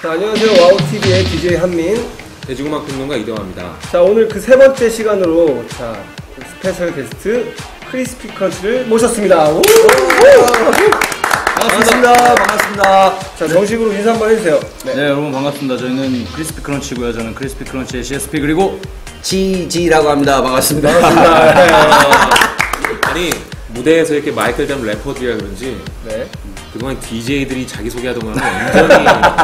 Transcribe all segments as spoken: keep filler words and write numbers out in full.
자, 안녕하세요. 와우티비의 디제이 한민, 대중음악 평론가 이대화입니다. 자, 오늘 그 세 번째 시간으로 자 스페셜 게스트 크리스피 크런치를 모셨습니다. 오! 반갑습니다. 반갑습니다. 자, 정식으로 인사 한번 해주세요. 네. 네, 여러분 반갑습니다. 저희는 크리스피 크런치고요. 저는 크리스피 크런치의 씨에스피 그리고 지지라고 합니다. 반갑습니다. 반갑습니다. 아니 무대에서 이렇게 마이클 잡 래퍼들이라 그런지 네. 그동안 디제이들이 자기 소개하던 거는 완전히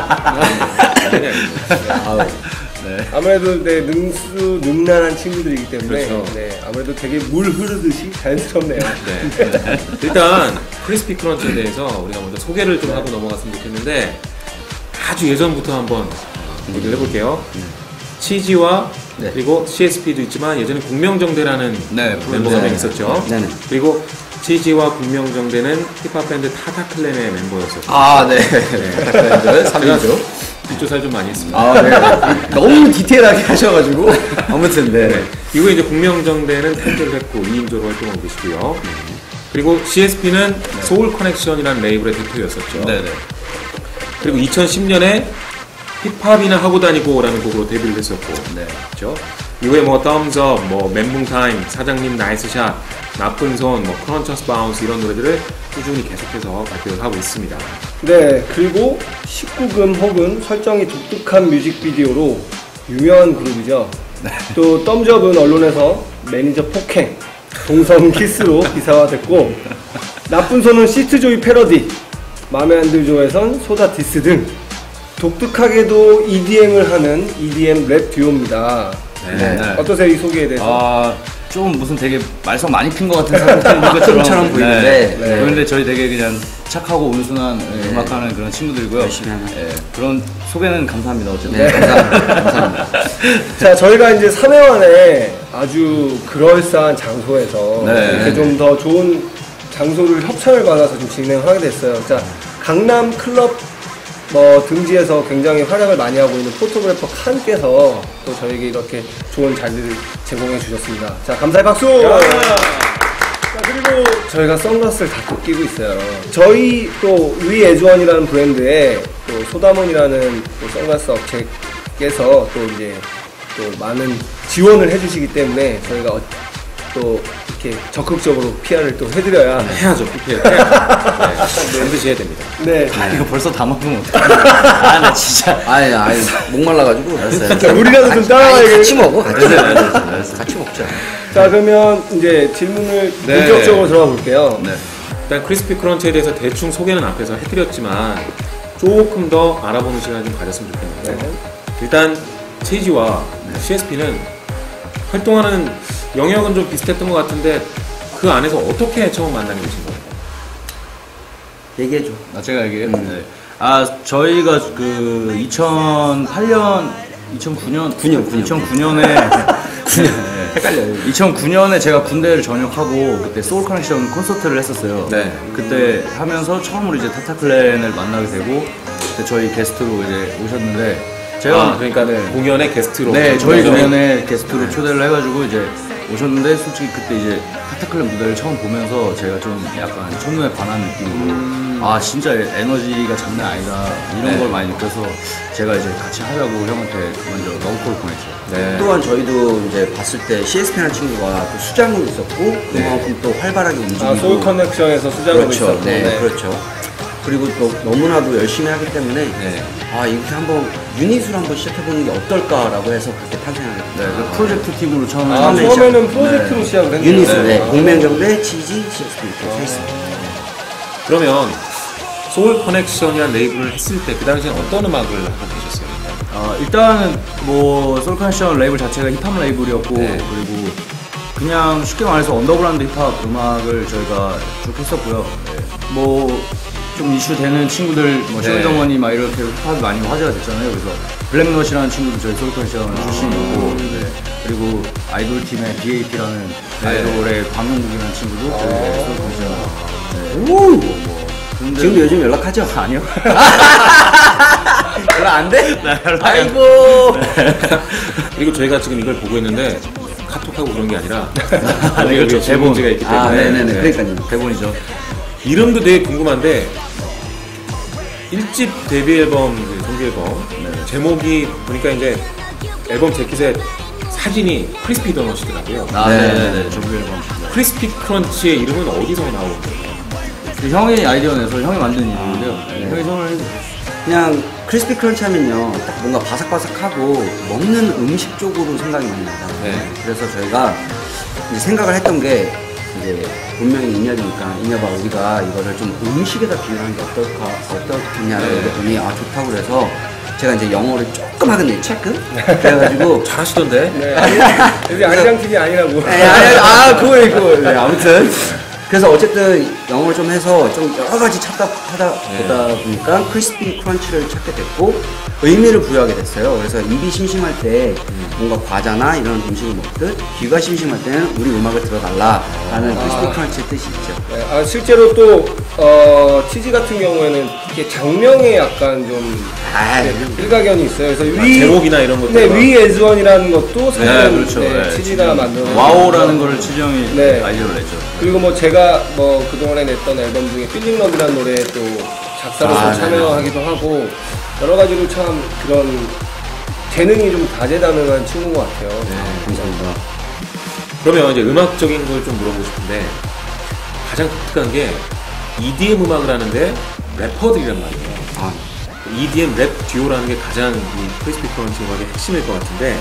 완전히 아니죠. 네. 아무래도 네, 능수 능란한 친구들이기 때문에 그렇죠. 네, 아무래도 되게 물 흐르듯이 자연스럽네요. 네. 일단 크리스피 크런치에 대해서 우리가 먼저 소개를 좀 하고 넘어갔으면 좋겠는데 아주 예전부터 한번 얘기를 해볼게요. 치지와 네. 그리고 씨에스피도 있지만 예전에 국명정대라는 네, 멤버가 네. 있었죠. 네. 그리고 치지와 국명정대는 힙합 밴드 타타클랜의 멤버였었죠. 아, 네. 타타클랜 삼 인조. 뒷조사를 좀 많이 했습니다. 아, 네. 너무 디테일하게 하셔가지고 아무튼 네. 네. 이후에 이제 국명정대는 탈퇴를 했고 이 인조로 활동하고 계시고요. 그리고 씨에스피는 네. 소울 커넥션이라는 레이블의 대표였었죠. 네네. 그리고 이천십 년에 힙합이나 하고 다니고라는 곡으로 데뷔를 했었고, 네. 그렇죠. 이후에 뭐 덤즈업, 뭐 멘붕 타임, 사장님 나이스 샷, 나쁜 손, 뭐 크런처스 바운스 이런 노래들을 꾸준히 계속해서 발표를 하고 있습니다. 네, 그리고 십구 금 혹은 설정이 독특한 뮤직비디오로 유명한 그룹이죠. 네. 또 덤즈업은 언론에서 매니저 폭행, 동성 키스로 기사화됐고, 나쁜 손은 시트조이 패러디, 맘에 안 들조에선 소다 디스 등 독특하게도 이디엠을 하는 이디엠 랩 듀오입니다. 네. 네. 어떠세요, 이 소개에 대해서? 아, 좀 무슨 되게 말썽 많이 핀 것 같은 사람처럼 보이는데, 네. 네. 그런데 저희 되게 그냥 착하고 온순한 네. 음악하는 그런 친구들이고요. 열심히 하는. 네. 그런 소개는 감사합니다. 어쨌든. 네. 감사합니다. 감사합니다. 자, 저희가 이제 삼 회 만에 아주 그럴싸한 장소에서 네. 이렇게 좀 더 좋은 장소를 협찬을 받아서 좀 진행을 하게 됐어요. 자, 강남 클럽 뭐 등지에서 굉장히 활약을 많이 하고 있는 포토그래퍼 칸께서 또 저에게 이렇게 좋은 자리를 제공해 주셨습니다. 자, 감사의 박수! 자, 그리고 저희가 선글라스를 다 또 끼고 있어요. 저희 또 위에즈원이라는 브랜드의 또 소다몬이라는 또 선글라스 업체께서 또 이제 또 많은 지원을 해주시기 때문에 저희가 어, 또 이렇게 적극적으로 피아르을 또 해드려야 해야죠. 피피엘 해야죠. 네, 반드시 해야 됩니다. 네. 아, 이거 벌써 다 먹으면 어떡해. 아, 나 진짜. 아니, 아니, 목말라가지고. 알았어요. 자, 우리라도 좀 따라가야겠 같이 먹어. 같이, 알았어. 같이 먹자. 자, 그러면 이제 질문을 네. 본격적으로 들어가 볼게요. 네. 일단 크리스피 크런치에 대해서 대충 소개는 앞에서 해드렸지만 조금 더 알아보는 시간을 좀 가졌으면 좋겠는데 네. 일단 치지와 네. 씨에스피는 활동하는 영역은 좀 비슷했던 것 같은데 그 안에서 어떻게 처음 만나게 되신 거예요? 얘기해줘. 아, 제가 얘기해요? 음. 네. 아, 저희가 그 이천팔 년, 이천구 년, 구 년, 구 년. 이천구 년에 헷갈려요. 이천구 년에 제가 군대를 전역하고 그때 소울 커넥션 콘서트를 했었어요. 네. 그때 하면서 처음으로 이제 타타클랜을 만나게 되고 그때 저희 게스트로 이제 오셨는데 제가 아, 그러니까 네. 공연의 게스트로 네, 저희 거죠? 공연에 게스트로 네. 초대를 해가지고 이제 오셨는데 솔직히 그때 이제 타타클랜 무대를 처음 보면서 제가 좀 약간 첫눈에 반한 느낌으로 음. 아 진짜 에너지가 장난 아니다 이런 네. 걸 많이 느껴서 제가 이제 같이 하자고 형한테 먼저 러브콜을 보냈죠. 네. 또한 저희도 이제 봤을 때 씨에스피라는 친구가 또 수장으로 있었고 네. 그만큼 또 활발하게 움직이고 아, 소울 커넥션에서 수장으로 그렇죠. 있었고 네, 네. 그렇죠. 그리고 또 너무나도 열심히 하기 때문에 네. 아 이렇게 한번 유닛으로 한번 시작해보는 게 어떨까라고 해서 그렇게 탄생하게 됐어요. 네, 그 프로젝트 팀으로 처음에 아, 처음에는 프로젝트로 네. 시작을 했는데 유닛으로 네. 공명정대, 치지, 씨에스피 이렇게 서 있습니다. 그러면 소울 커넥션이라는 레이블을 했을 때 그 당시엔 어떤 음악을 하고 계셨어요? 어, 일단은 뭐 소울 커넥션 레이블 자체가 힙합 레이블이었고 네. 그리고 그냥 쉽게 말해서 언더그라운드 힙합 음악을 저희가 쭉 했었고요. 네. 뭐 좀 이슈되는 친구들, 뭐 네. 쇼이더머니 막 이렇게 힙합이 많이 화제가 됐잖아요. 그래서 블랙넛이라는 친구도 저희 소울 커넥션 출신이고, 네. 그리고 아이돌 팀의 비에이피라는 네. 아이돌의 광용국이라는 친구도 저희 소울 커넥션. 네. 오! 뭐, 근데 지금도 요즘 연락하죠? 아니요. 연락 안 돼? 네, 아이고. 네. 그리고 저희가 지금 이걸 보고 있는데 카톡하고 그런 게 아니라 아니, 그렇죠. 대본지가 있기 때문에 아, 네네네. 네. 그러니까요. 대본이죠. 이름도 되게 궁금한데 일 집 데뷔 앨범 그 정규 앨범. 네. 제목이 보니까 이제 앨범 재킷에 사진이 크리스피 도넛이더라고요. 아, 네네네. 정규 앨범. 크리스피 크런치의 이름은 어디서 나온 거예요? 그 형이 아이디어 내서 형이 만든 이름인데요. 네. 형이 손을 해주세요. 그냥 크리스피 크런치 하면요 딱 뭔가 바삭바삭하고 먹는 음식 쪽으로 생각이 많이 나요. 네. 그래서 저희가 이제 생각을 했던 게 이제 본명이 인엽이니까 인엽아 우리가 이거를 좀 음식에다 비유하는 게 어떨까 어떻겠냐라고 네. 했더니 아 좋다고 그래서 제가 이제 영어를 조금 하거든요 체크 그래가지고 잘하시던데. 네, 아니, 여기 안장TV 아니라고. 네, 아니, 아 그거 이거 네, 아무튼 그래서 어쨌든 영어를 좀 해서 좀 여러 가지 찾다 하다 보다 보니까 크리스피 크런치를 찾게 됐고 의미를 부여하게 됐어요. 그래서 입이 심심할 때 뭔가 과자나 이런 음식을 먹듯 귀가 심심할 때는 우리 음악을 들어달라라는 크리스피 크런치의 뜻이 있죠. 네, 아, 실제로 또 어, 치즈 같은 경우에는 이렇게 장명에 약간 좀 아, 네, 일가견이 있어요. 그래서 아, 위 제목이나 이런 것들. 네, 위 에즈원이라는 것도 사실은 네, 그렇죠. 네, 네, 치즈가 만든 와우라는 거를 치정이 네. 아이디어를 냈죠. 그리고 뭐 제가 뭐 그동안에 냈던 앨범 중에 필링 러브라는 노래에 또 작사로서 아, 참여하기도 하고 여러 가지로 참 그런 재능이 좀 다재다능한 친구인 것 같아요. 네, 감사합니다. 그러면 이제 음악적인 걸 좀 물어보고 싶은데 가장 독특한 게 이디엠 음악을 하는데 래퍼들이란 말이에요. 아, 이디엠 랩 듀오라는 게 가장 이 크리스피 크런치 음악의 핵심일 것 같은데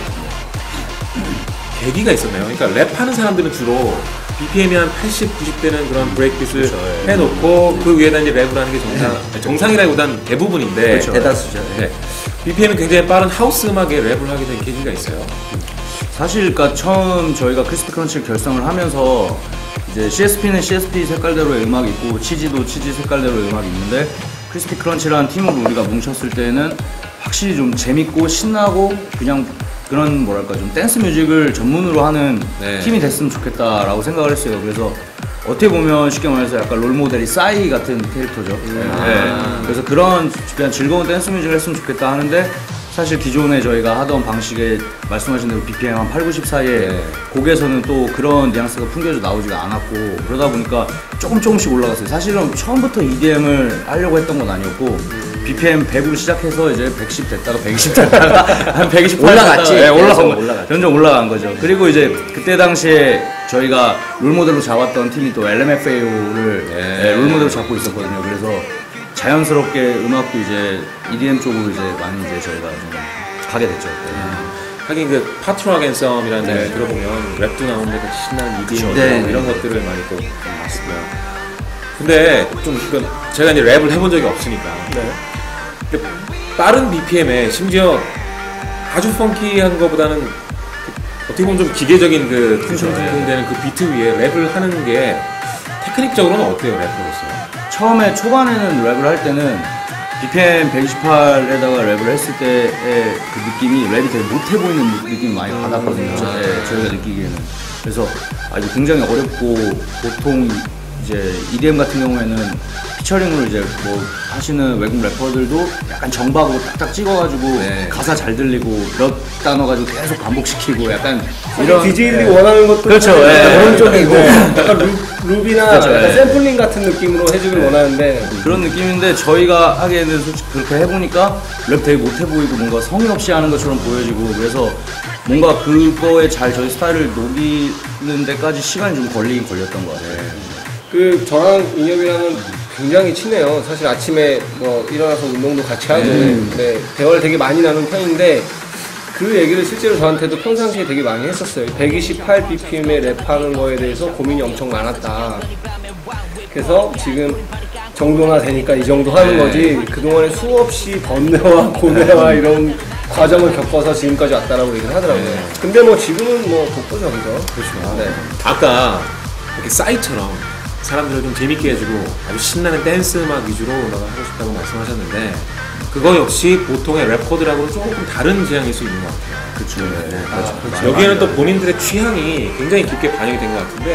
계기가 있었나요? 그러니까 랩하는 사람들은 주로 비피엠이 한 팔십, 구십 대는 그런 브레이크빗을 그렇죠, 예. 해놓고 그 위에다 이제 랩을 하는 게 정상, 정상이라기보단 대부분인데 그렇죠. 대다수죠. 네. 비피엠은 굉장히 빠른 하우스 음악에 랩을 하게 된 계기가 있어요. 사실 그러니까 처음 저희가 크리스피 크런치를 결성을 하면서 이제 씨에스피는 씨에스피 색깔대로의 음악이 있고 치지도 치지 색깔대로의 음악이 있는데 크리스피 크런치라는 팀으로 우리가 뭉쳤을 때는 확실히 좀 재밌고 신나고 그냥 그런 뭐랄까 좀 댄스 뮤직을 전문으로 하는 네. 팀이 됐으면 좋겠다라고 생각을 했어요. 그래서 어떻게 보면 쉽게 말해서 약간 롤모델이 싸이 같은 캐릭터죠. 아. 네. 그래서 그런 그냥 즐거운 댄스 뮤직을 했으면 좋겠다 하는데 사실 기존에 저희가 하던 방식에 말씀하신 대로 비피엠 한 팔, 구십 사이에 네. 곡에서는 또 그런 뉘앙스가 풍겨져 나오지가 않았고 그러다 보니까 조금 조금씩 올라갔어요. 사실은 처음부터 이디엠을 하려고 했던 건 아니었고 비피엠 백으로 시작해서 이제 백십 됐다가 백이십 됐다가 한 백이십 올라갔지. 네, 올라간 거, 올라갔지. 점점 올라간 거죠. 그리고 이제 그때 당시에 저희가 롤모델로 잡았던 팀이 또 엘엠에프에이오를 네. 롤모델로 잡고 있었거든요. 그래서 자연스럽게 음악도 이제 이디엠 쪽으로 이제 많이 이제 저희가 좀 가게 됐죠. 하긴 그 파트락 앤 썸이라는 네. 노래 들어보면 랩도 나오는데 그 신나는 이디엠 네. 이런 것들을 많이 또 봤습니다. 근데 좀 그 제가 이제 랩을 해본 적이 없으니까 네. 근데 빠른 비피엠에 심지어 아주 펑키한 것보다는 그 어떻게 보면 좀 기계적인 그 퉁퉁퉁퉁되는 그 비트 위에 랩을 하는 게 테크닉적으로는 어때요, 래퍼로서? 처음에 초반에는 랩을 할 때는 비피엠 백이십팔에다가 랩을 했을 때의 그 느낌이 랩이 되게 못해 보이는 느낌이 많이 받았거든요. 저- 네, 저희가 느끼기에는. 그래서 아, 이거 굉장히 어렵고 보통 이제 이디엠 같은 경우에는 피처링으로 이제 뭐 하시는 외국 래퍼들도 약간 정박으로 딱딱 찍어가지고 네. 가사 잘 들리고 몇 단어 가지고 계속 반복시키고 약간 이런 디제이들이 네. 원하는 것도 그렇죠, 사실 예. 그런 쪽이고 약간 루, 루비나 그렇죠, 약간 예. 샘플링 같은 느낌으로 해주길 원하는데 그런 느낌인데 저희가 하기에는 솔직히 그렇게 해보니까 랩 되게 못해 보이고 뭔가 성의 없이 하는 것처럼 보여지고 그래서 뭔가 그거에 잘 저희 스타일을 녹이는 데까지 시간이 좀 걸리긴 걸렸던 것 같아요. 그 저랑 인엽이랑은 굉장히 친해요. 사실 아침에 뭐 일어나서 운동도 같이 하고 네, 대화를 되게 많이 나눈 편인데 그 얘기를 실제로 저한테도 평상시에 되게 많이 했었어요. 백이십팔 비피엠에 랩하는 거에 대해서 고민이 엄청 많았다. 그래서 지금 정도나 되니까 이 정도 하는 거지 그동안에 수없이 번뇌와 고뇌와 이런 과정을 겪어서 지금까지 왔다라고 얘기를 하더라고요. 근데 뭐 지금은 뭐 독보적이죠. 그렇죠. 네. 아까 이렇게 싸이처럼 사람들을 좀 재밌게 해주고 아주 신나는 댄스 음악 위주로 음악을 하고 싶다고 말씀하셨는데 그거 역시 보통의 래퍼들하고는 조금 다른 지향일 수 있는 것 같아요. 그렇죠. 네. 아, 그렇죠. 여기에는 또 본인들의 취향이 굉장히 깊게 반영이 된 것 같은데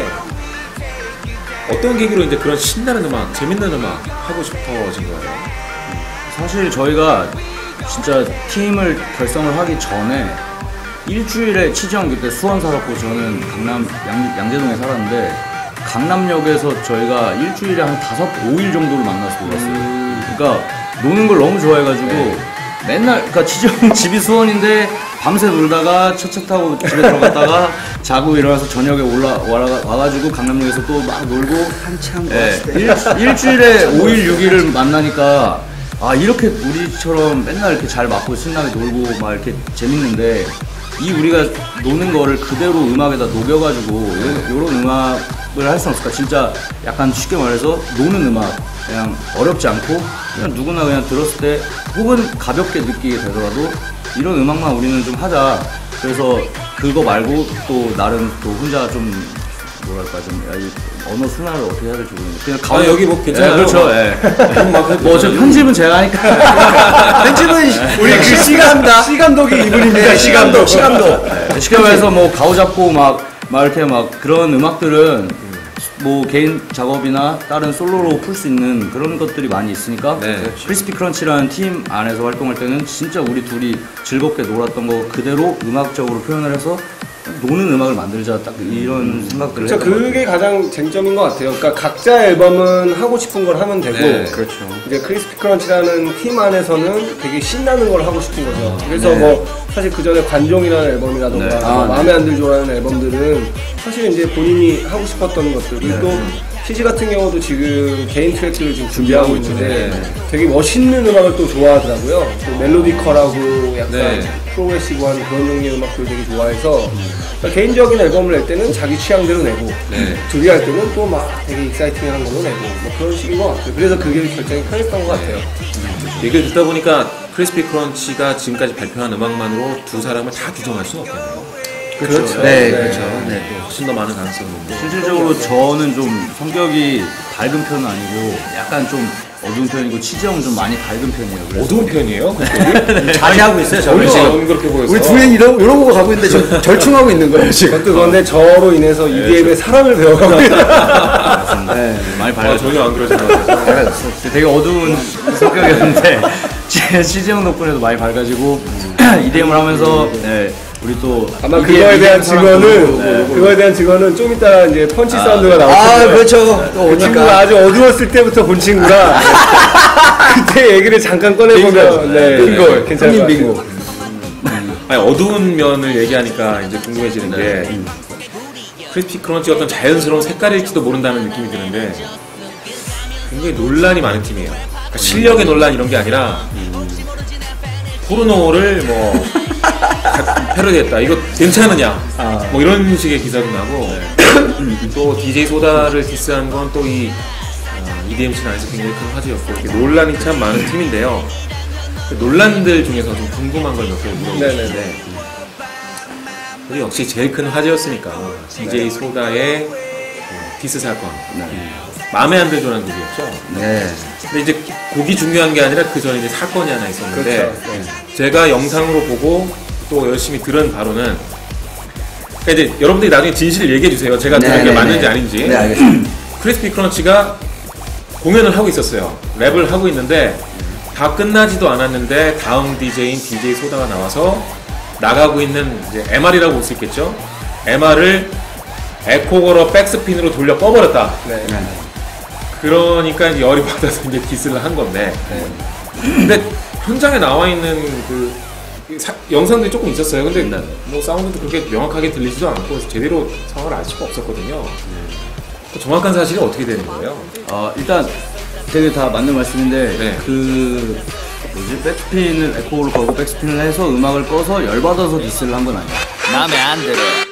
어떤 계기로 이제 그런 신나는 음악, 재밌는 음악 하고 싶어진 거예요? 사실 저희가 진짜 팀을 결성을 하기 전에 일주일에 치정 그때 수원 살았고 저는 강남 양, 양재동에 살았는데 강남역에서 저희가 일주일에 한 다섯, 오일 정도를 만나서 놀았어요. 그러니까 노는 걸 너무 좋아해가지고 맨날 그러니까 지정 집이 수원인데 밤새 놀다가 첫차 타고 집에 들어갔다가 자고 일어나서 저녁에 올라 와- 와가지고 강남역에서 또 막 놀고 한참 예, 놀았을 때. 일, 일주일에 오 일 육 일을 만나니까 아 이렇게 우리처럼 맨날 이렇게 잘 맞고 신나게 놀고 막 이렇게 재밌는데 이 우리가 노는 거를 그대로 음악에다 녹여가지고 이런 음악을 할 수 없을까? 진짜 약간 쉽게 말해서 노는 음악 그냥 어렵지 않고 그냥 누구나 그냥 들었을 때 혹은 가볍게 느끼게 되더라도 이런 음악만 우리는 좀 하자. 그래서 그거 말고 또 나름 또 혼자 좀 뭐랄까 좀 야, 이 언어 순화를 어떻게 해야 될지 모르겠는데 그냥 아, 여기 뭐 괜찮아요. 예, 그렇죠. 예. 뭐 저 편집은 제가 하니까 편집은 우리 그 시간 시 감독이 이분입니다. 시 감독, 시 감독. 쉽게 말해서 뭐 가오 잡고 막, 막 이렇게 막 그런 음악들은 뭐 개인 작업이나 다른 솔로로 풀 수 있는 그런 것들이 많이 있으니까 네. 크리스피 크런치라는 팀 안에서 활동할 때는 진짜 우리 둘이 즐겁게 놀았던 거 그대로 음악적으로 표현을 해서 노는 음악을 만들자 딱 이런 생각들을 저 했던 것 그게 가장 쟁점인 것 같아요. 그러니까 각자 앨범은 하고 싶은 걸 하면 되고, 네, 그렇죠. 이제 크리스피 크런치라는 팀 안에서는 되게 신나는 걸 하고 싶은 거죠. 그래서 뭐 사실 그 전에 관종이라는 앨범이라던가 네. 뭐 아, 마음에 안 들죠라는 앨범들은 사실 이제 본인이 하고 싶었던 것들. 그리고 또 시지 같은 경우도 지금 개인 트랙들을 지금 준비하고 있는데 되게 멋있는 음악을 또 좋아하더라고요. 또 멜로디컬하고 약간 네. 프로그레시브한 그런 종류의 음악들 되게 좋아해서 그러니까 개인적인 앨범을 낼 때는 자기 취향대로 내고 네. 둘이 할 때는 또 막 되게 익사이팅한 걸로 내고 뭐 그런 식인 것 같아요. 그래서 그게 결정이 편했던 것 같아요. 얘기를 듣다 보니까 크리스피 크런치가 지금까지 발표한 음악만으로 두 사람을 다 규정할 수는 없겠네요. 그렇죠. 네, 네. 그렇죠. 네, 또 훨씬 더 많은 가능성이 있는데. 실질적으로 저는 좀 성격이 밝은 편은 아니고 약간 좀 어두운 편이고 치지형은 좀 많이 밝은 편이에요. 그래서 어두운 편이에요? 그쪽이? 자제하고 있어요, 저는 우리 지금. 지금 그렇게 보여서. 우리 둘이 이러, 이러고 가고 있는데 지금 절충하고 있는 거예요, 지금. 그것도 그런데 저로 인해서 이디엠의 사랑을 배워가고 있어요. 네, 많이 아, 밝아서 전혀 안 그러신 것 같아요. 되게 어두운 성격이었는데 치지형 덕분에도 많이 밝아지고 이디엠을 하면서 네, 우리 또 아마 이디엠 그거에 대한 사랑도 증언은 네. 그거에 대한 증언은 좀 이따 이제 펀치 사운드가 나올 아, 텐데 그렇죠. 또 그 친구가 오니까. 아주 어두웠을 때부터 본 친구라 그때 얘기를 잠깐 꺼내보면 네, 빙고. 괜찮을 것 같아요. 빙고. 아니, 어두운 면을 얘기하니까 이제 궁금해지는 게 크리스피 크런치 어떤 자연스러운 색깔일지도 모른다는 느낌이 드는데 굉장히 논란이 많은 팀이에요. 그러니까 실력의 논란 이런 게 아니라 포르노를 뭐 패러디했다. 이거 괜찮으냐? 뭐 이런 식의 기사도 나고 또 디제이 소다를 디스한 건 또 이 이디엠 씬 안에서 굉장히 큰 화제였고 이렇게 논란이 참 많은 팀인데요. 그 논란들 중에서 좀 궁금한 걸 몇 개 물어보는데 우리 역시 제일 큰 화제였으니까 디제이 소다의 디스 사건 마음에 안 들죠라는 곡이었죠. 네. 근데 이제 곡이 중요한 게 아니라 그 전에 이제 사건이 하나 있었는데 그렇죠. 네. 제가 영상으로 보고 또 열심히 들은 바로는 그러니까 이제 여러분들이 나중에 진실을 얘기해 주세요. 제가 들은 게 네, 네, 맞는지 네. 아닌지. 네, 알겠습니다. 크리스피 크런치가 공연을 하고 있었어요. 랩을 하고 있는데 다 끝나지도 않았는데 다음 디제이인 디제이 소다가 나와서 나가고 있는 이제 엠알이라고 볼 수 있겠죠. 엠알을 에코 걸어 백스핀으로 돌려 꺼버렸다. 네. 그러니까 이제 열이 받아서 이제 디스를 한 건데. 근데 현장에 나와 있는 그 사- 영상들이 조금 있었어요. 근데 뭐 사운드도 그렇게 명확하게 들리지도 않고 그래서 제대로 상황을 알 수가 없었거든요. 그 정확한 사실이 어떻게 되는 거예요? 어, 일단 되게 다 맞는 말씀인데 네. 그 뭐지 백스핀을 에코를 걸고 백스핀을 해서 음악을 꺼서 열받아서 디스를 한 건 아니에요. 마음에 안 들어